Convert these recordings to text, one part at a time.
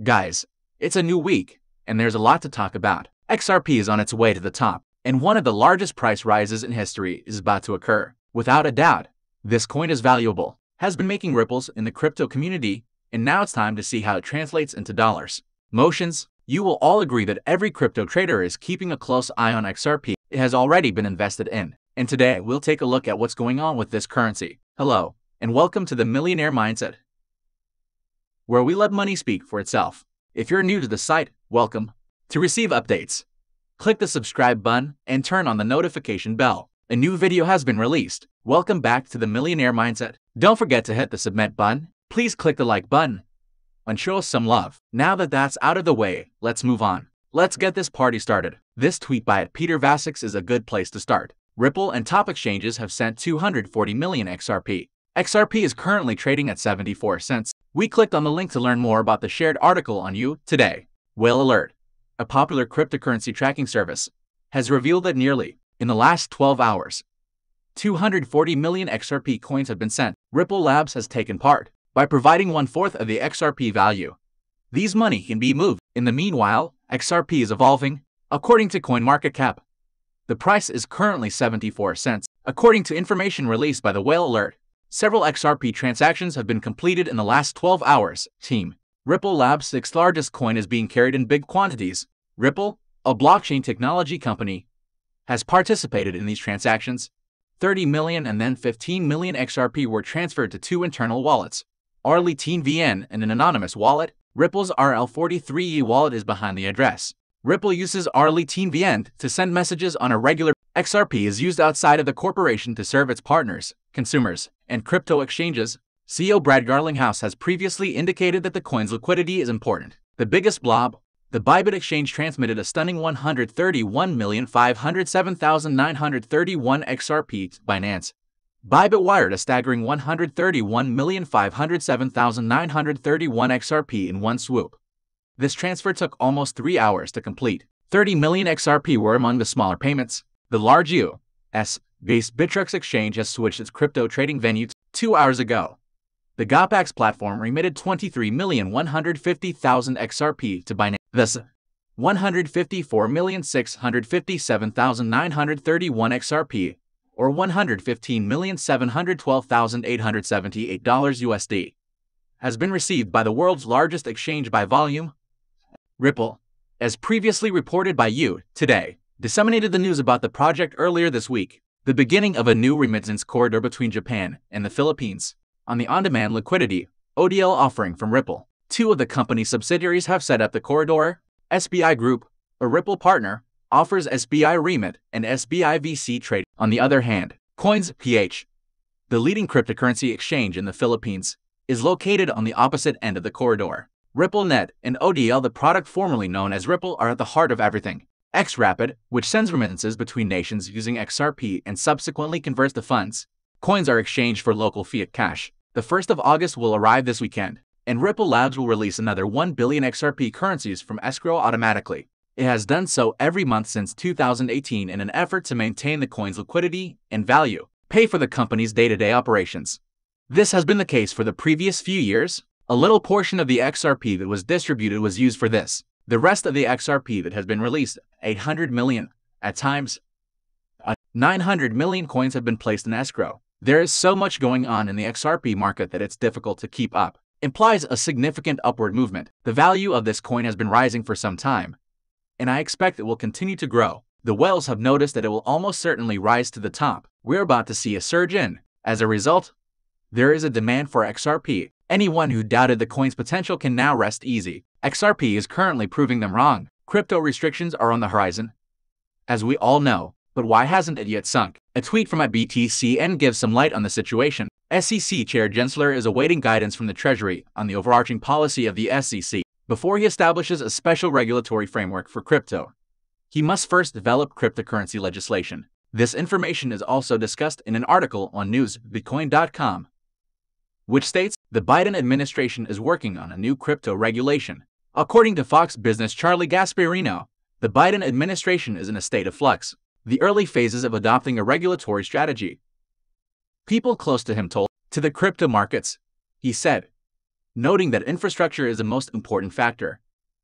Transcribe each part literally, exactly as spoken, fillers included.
Guys, it's a new week, and there's a lot to talk about. X R P is on its way to the top, and one of the largest price rises in history is about to occur. Without a doubt, this coin is valuable, has been making ripples in the crypto community, and now it's time to see how it translates into dollars. Motions, you will all agree that every crypto trader is keeping a close eye on X R P. It has already been invested in, and today we'll take a look at what's going on with this currency. Hello, and welcome to the Millionaire Mindset, where we let money speak for itself. If you're new to the site, welcome. To receive updates, click the subscribe button and turn on the notification bell. A new video has been released. Welcome back to the Millionaire Mindset. Don't forget to hit the submit button. Please click the like button and show us some love. Now that that's out of the way, let's move on. Let's get this party started. This tweet by Peter Vasix is a good place to start. Ripple and top exchanges have sent two hundred forty million X R P. X R P is currently trading at seventy-four cents. We clicked on the link to learn more about the shared article on you today. Whale Alert, a popular cryptocurrency tracking service, has revealed that nearly in the last twelve hours, two hundred forty million X R P coins have been sent. Ripple Labs has taken part by providing one-fourth of the X R P value. These money can be moved. In the meanwhile, X R P is evolving. According to CoinMarketCap, the price is currently seventy-four cents. According to information released by the Whale Alert, several X R P transactions have been completed in the last twelve hours. Team Ripple Labs' sixth largest coin is being carried in big quantities. Ripple, a blockchain technology company, has participated in these transactions. thirty million and then fifteen million X R P were transferred to two internal wallets, Arlington V N and an anonymous wallet. Ripple's R L forty-three E wallet is behind the address. Ripple uses Arlington V N to send messages on a regular. X R P is used outside of the corporation to serve its partners, consumers, and crypto exchanges. C E O Brad Garlinghouse has previously indicated that the coin's liquidity is important. The biggest blob, the Bybit exchange, transmitted a stunning one hundred thirty-one million five hundred seven thousand nine hundred thirty-one X R P to Binance. Bybit wired a staggering one hundred thirty-one million five hundred seven thousand nine hundred thirty-one X R P in one swoop. This transfer took almost three hours to complete. thirty million X R P were among the smaller payments. The large U S-based Bittrex exchange has switched its crypto trading venue two hours ago. The GAPAX platform remitted twenty-three million one hundred fifty thousand X R P to Binance. Thus, one hundred fifty-four million six hundred fifty-seven thousand nine hundred thirty-one X R P, or one hundred fifteen million seven hundred twelve thousand eight hundred seventy-eight dollars U S D, has been received by the world's largest exchange by volume. Ripple, as previously reported by you today, disseminated the news about the project earlier this week, the beginning of a new remittance corridor between Japan and the Philippines. On the on-demand liquidity O D L offering from Ripple, two of the company's subsidiaries have set up the corridor. S B I Group, a Ripple partner, offers S B I Remit and S B I V C Trade. On the other hand, Coins P H, the leading cryptocurrency exchange in the Philippines, is located on the opposite end of the corridor. RippleNet and O D L, the product formerly known as Ripple, are at the heart of everything. X-Rapid, which sends remittances between nations using X R P and subsequently converts the funds. Coins are exchanged for local fiat cash. The first of August will arrive this weekend, and Ripple Labs will release another one billion X R P currencies from escrow automatically. It has done so every month since two thousand eighteen in an effort to maintain the coin's liquidity and value, pay for the company's day-to-day operations. This has been the case for the previous few years. A little portion of the X R P that was distributed was used for this. The rest of the X R P that has been released, eight hundred million, at times, uh, nine hundred million coins have been placed in escrow. There is so much going on in the X R P market that it's difficult to keep up. Implies a significant upward movement. The value of this coin has been rising for some time, and I expect it will continue to grow. The whales have noticed that it will almost certainly rise to the top. We're about to see a surge in. As a result, there is a demand for X R P. Anyone who doubted the coin's potential can now rest easy. X R P is currently proving them wrong. Crypto restrictions are on the horizon, as we all know, but why hasn't it yet sunk? A tweet from at B T C N gives some light on the situation. S E C Chair Gensler is awaiting guidance from the Treasury on the overarching policy of the S E C before he establishes a special regulatory framework for crypto. He must first develop cryptocurrency legislation. This information is also discussed in an article on news bitcoin dot com, which states the Biden administration is working on a new crypto regulation. According to Fox Business' Charlie Gasparino, the Biden administration is in a state of flux, the early phases of adopting a regulatory strategy. People close to him told to the crypto markets, he said, noting that infrastructure is the most important factor.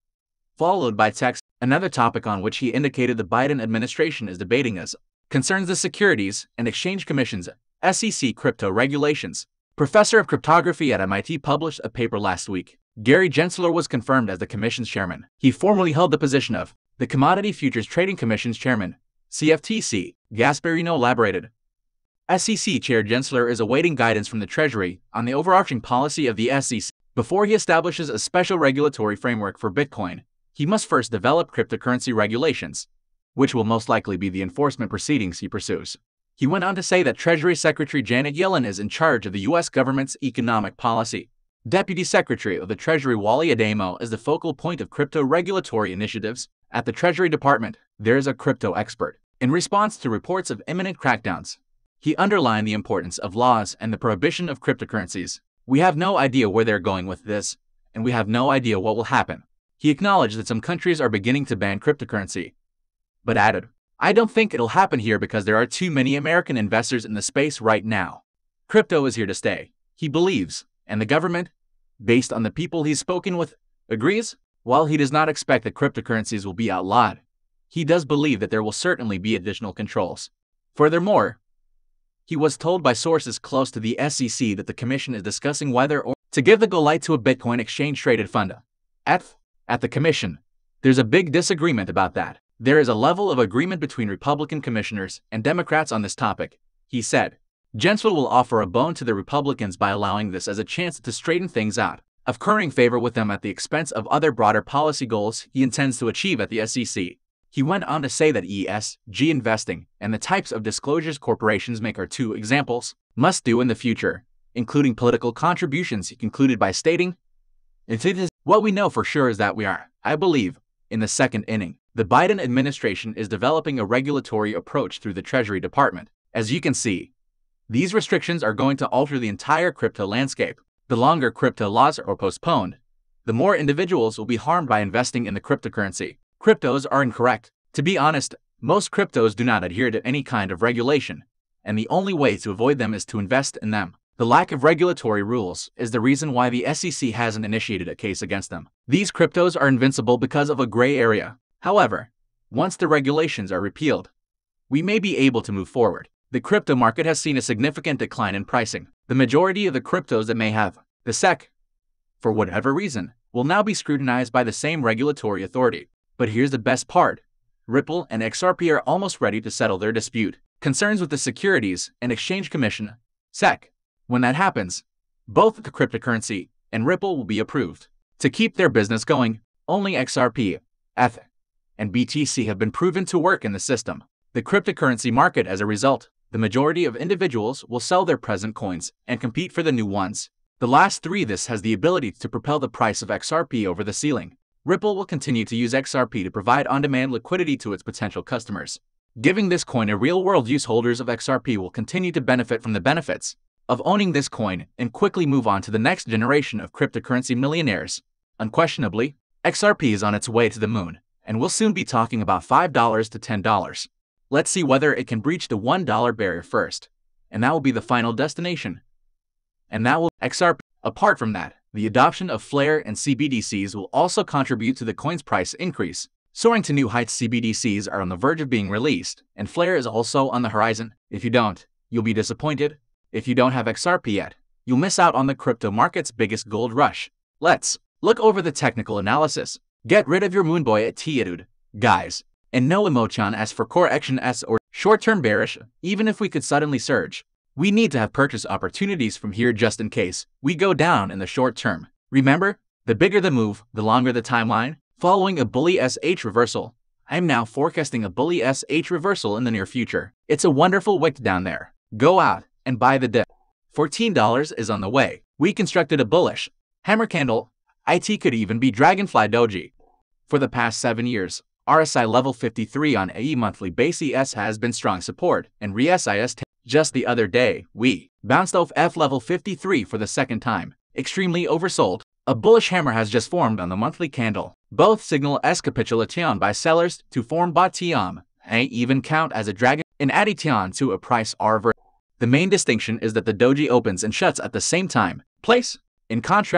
Followed by tax, another topic on which he indicated the Biden administration is debating is concerns the Securities and Exchange Commission's S E C crypto regulations. Professor of cryptography at M I T published a paper last week. Gary Gensler was confirmed as the commission's chairman. He formerly held the position of the Commodity Futures Trading Commission's chairman. C F T C, Gasparino elaborated. S E C Chair Gensler is awaiting guidance from the Treasury on the overarching policy of the S E C. Before he establishes a special regulatory framework for Bitcoin, he must first develop cryptocurrency regulations, which will most likely be the enforcement proceedings he pursues. He went on to say that Treasury Secretary Janet Yellen is in charge of the U S government's economic policy. Deputy Secretary of the Treasury Wally Adamo is the focal point of crypto regulatory initiatives at the Treasury Department. There is a crypto expert. In response to reports of imminent crackdowns, he underlined the importance of laws and the prohibition of cryptocurrencies. We have no idea where they're going with this, and we have no idea what will happen. He acknowledged that some countries are beginning to ban cryptocurrency, but added, I don't think it'll happen here because there are too many American investors in the space right now. Crypto is here to stay, he believes, and the government, based on the people he's spoken with, agrees. While he does not expect that cryptocurrencies will be outlawed, he does believe that there will certainly be additional controls. Furthermore, he was told by sources close to the S E C that the Commission is discussing whether or to give the go light to a Bitcoin exchange-traded fund. At, at the Commission, there's a big disagreement about that. There is a level of agreement between Republican commissioners and Democrats on this topic, he said. Gensler will offer a bone to the Republicans by allowing this as a chance to straighten things out, of currying favor with them at the expense of other broader policy goals he intends to achieve at the S E C. He went on to say that E S G investing and the types of disclosures corporations make are two examples must do in the future, including political contributions. He concluded by stating, "It is what we know for sure is that we are, I believe, in the second inning. The Biden administration is developing a regulatory approach through the Treasury Department. As you can see, these restrictions are going to alter the entire crypto landscape. The longer crypto laws are postponed, the more individuals will be harmed by investing in the cryptocurrency. Cryptos are incorrect. To be honest, most cryptos do not adhere to any kind of regulation, and the only way to avoid them is to invest in them. The lack of regulatory rules is the reason why the S E C hasn't initiated a case against them. These cryptos are invincible because of a gray area. However, once the regulations are repealed, we may be able to move forward. The crypto market has seen a significant decline in pricing. The majority of the cryptos that may have the S E C, for whatever reason, will now be scrutinized by the same regulatory authority. But here's the best part. Ripple and X R P are almost ready to settle their dispute. Concerns with the Securities and Exchange Commission, S E C. When that happens, both the cryptocurrency and Ripple will be approved. To keep their business going, only X R P, E T H, and B T C have been proven to work in the system. The cryptocurrency market, as a result, the majority of individuals will sell their present coins and compete for the new ones. The last three, this has the ability to propel the price of X R P over the ceiling. Ripple will continue to use X R P to provide on-demand liquidity to its potential customers. Giving this coin a real-world use, holders of X R P will continue to benefit from the benefits of owning this coin and quickly move on to the next generation of cryptocurrency millionaires. Unquestionably, X R P is on its way to the moon, and we'll soon be talking about five dollars to ten dollars. Let's see whether it can breach the one dollar barrier first, and that will be the final destination. And that will X R P. Apart from that, the adoption of Flare and C B D Cs will also contribute to the coin's price increase. Soaring to new heights, C B D Cs are on the verge of being released, and Flare is also on the horizon. If you don't, you'll be disappointed. If you don't have X R P yet, you'll miss out on the crypto market's biggest gold rush. Let's look over the technical analysis. Get rid of your moonboy attitude, guys, and no emotion as for correction S or short-term bearish. Even if we could suddenly surge, we need to have purchase opportunities from here just in case we go down in the short term. Remember, the bigger the move, the longer the timeline. Following a bully S H reversal, I'm now forecasting a bully S H reversal in the near future. It's a wonderful wick down there. Go out and buy the dip. fourteen dollars is on the way. We constructed a bullish hammer candle. I T could even be Dragonfly Doji. For the past seven years, R S I level fifty-three on A E monthly basis has been strong support, and R S I S ten. Just the other day, we bounced off F level fifty-three for the second time. Extremely oversold. A bullish hammer has just formed on the monthly candle. Both signal S capitulation by sellers to form bottom. I even count as a dragon in addition to a price R ver. The main distinction is that the doji opens and shuts at the same time. Place. In contrast,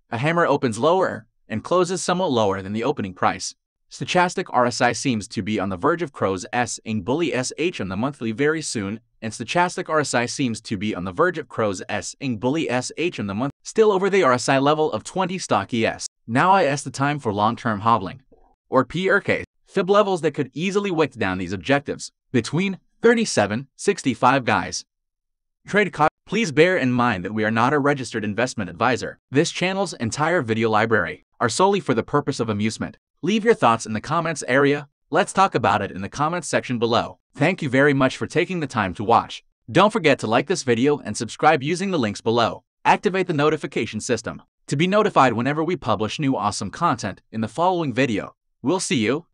A hammer opens lower and closes somewhat lower than the opening price. Stochastic R S I seems to be on the verge of crossing bully S H on the monthly very soon, and stochastic R S I seems to be on the verge of crossing bully S H on the month, still over the R S I level of twenty stock E S. Now is the time for long-term hodling, or P R K, fib levels that could easily wick down these objectives. Between thirty-seven sixty-five guys. Trade cost. Please bear in mind that we are not a registered investment advisor. This channel's entire video library are solely for the purpose of amusement. Leave your thoughts in the comments area. Let's talk about it in the comments section below. Thank you very much for taking the time to watch. Don't forget to like this video and subscribe using the links below. Activate the notification system to be notified whenever we publish new awesome content in the following video. We'll see you